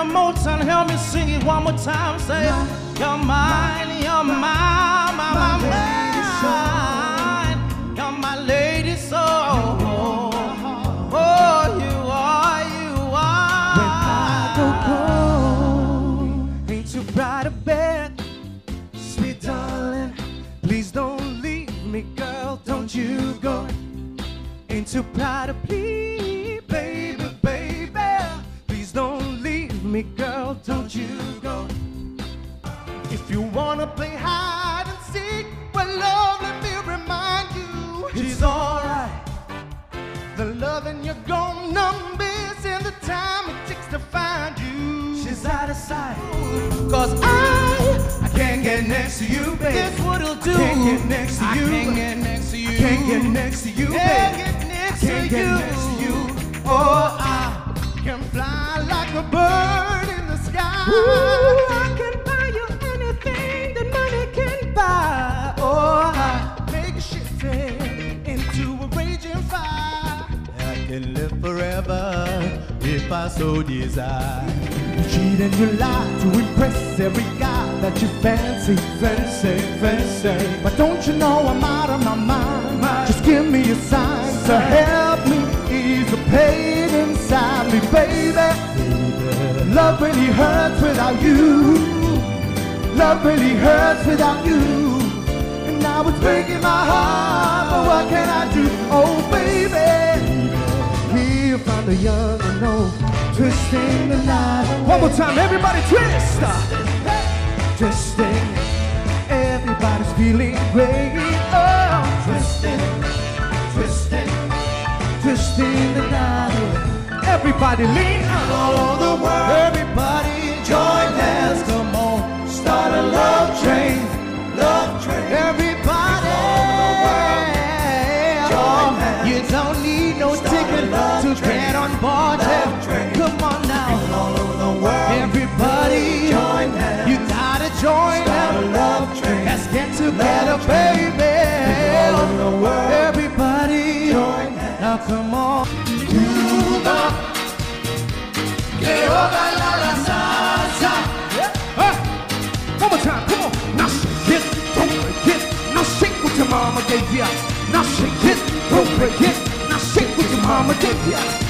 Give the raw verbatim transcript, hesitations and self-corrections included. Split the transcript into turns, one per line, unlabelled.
Motown, help me sing it one more time. Say, you're mine, you're mine, my, my, my mine. You're my lady soul. Oh, you are, you are.
When I go home, ain't too bright a bed. Sweet darling, please don't leave me, girl, don't you go. Ain't too proud to please, baby, baby. Please don't leave me, girl, don't you go. If you wanna play hide and seek, well, love, let me remind you, she's alright. The loving you're gonna numb is in the time it takes to find you. She's out of sight.
Cause I,
I can't get next to you, baby.
That's what it'll do.
I can't get next to you.
I can't get next to you.
I can't get next to you, baby.
Can't get next
Can't
to
get
you.
next to you. Oh, I can fly like a bird in the sky.
Ooh, I can buy you anything that money can buy.
Oh, I make a shifting into a raging fire. I can live forever if I so desire. Cheat and you lie to impress every guy that you fancy, fancy, fancy. But don't you know I'm out of my mind? Just give me a sign to help me ease the pain inside me, baby. Love really hurts without you. Love really hurts without you. And now it's breaking my heart, but what can I do? Oh, baby. Here from the young and old, twisting the night. One more time, everybody twist. Twisting, everybody's feeling great. Oh, twisting, twisting, twisting the night. Everybody lean all over the world. Everybody join hands, come on, start a love train, love train. Everybody join hands.
You don't need no ticket to get on board. Come on now,
all over the world.
everybody
Join hands.
You gotta join
Start a
them.
love train.
Let's get together,
Love train.
baby.
All over the world.
Everybody,
Join hands.
now come on.
Cuba, que oiga la la salsa.
Huh? One more time, come on. Now shake it, don't break it. Now shake what your mama gave ya. Now shake it, don't break it. Now shake what your mama gave ya.